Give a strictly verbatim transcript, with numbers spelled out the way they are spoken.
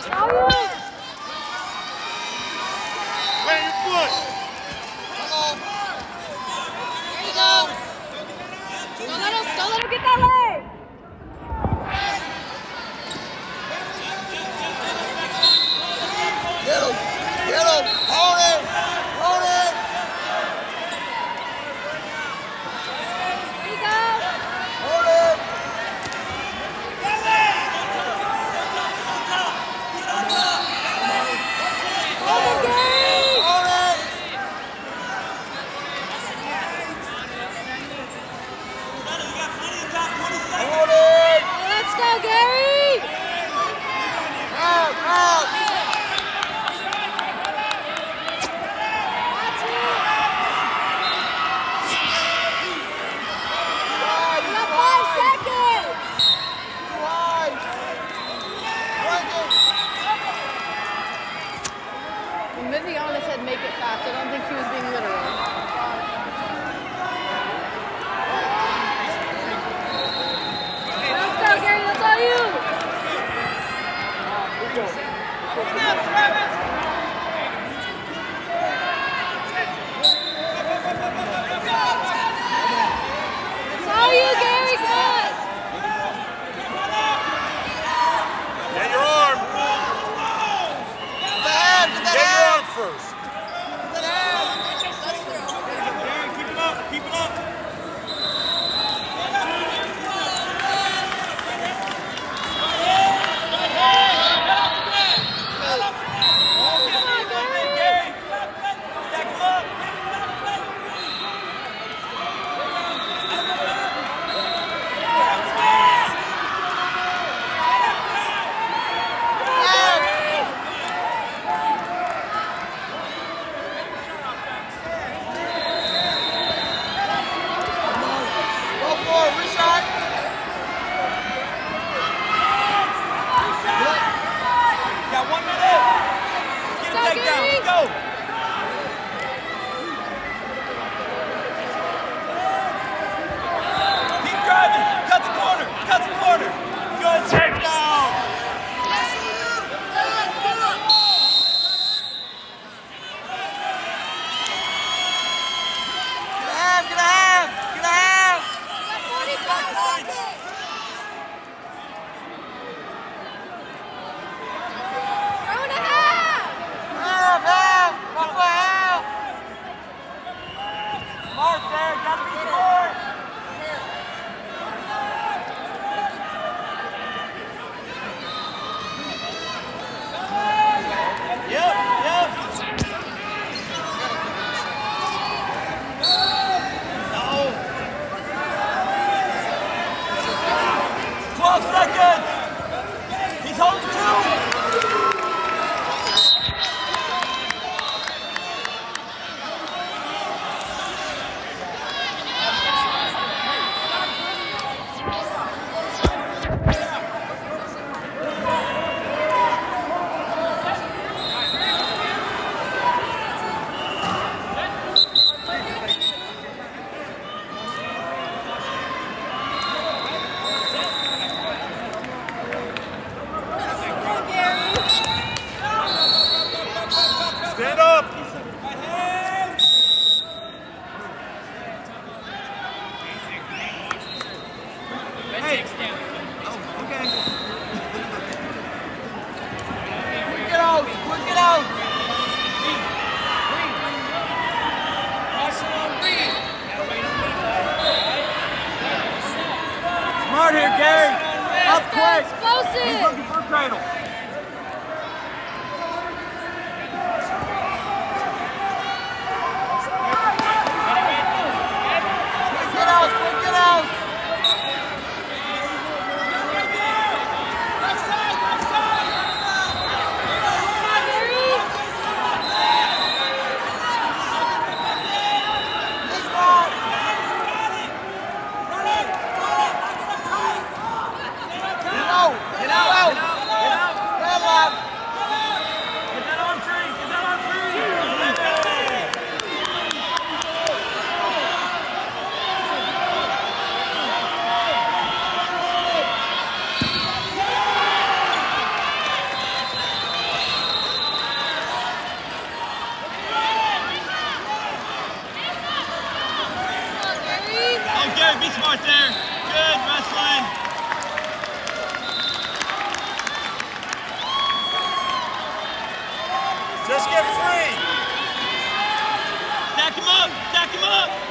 Plant your foot. Come on. There you go. Don't let him, don't let him get that leg. Get him. Get him. Hold it. Hold it. There you go. Hold it. Hold it, Gary. Hold it. Hold it. Let's go, Gary. Out, out. That's it. You got five seconds. Too high. Break it. Viviana said make it fast. I don't think she was being literal. Let's go, Gary. That's all you. That's all you, Gary. Good. Get your arm. Get the hand. Get the Get your hand. arm first. Get the hand. Keep it up. Keep it up. Stand up. Hey. Oh, okay. Quick it out. Quick it out. Smart here, Gary. Up Let's go, quick. explosive. He's looking for a cradle. Get out. Quick get out. Get out. Get out. Get out. there. Be smart there. Good wrestling. Just get free. Stack him up. Stack him up.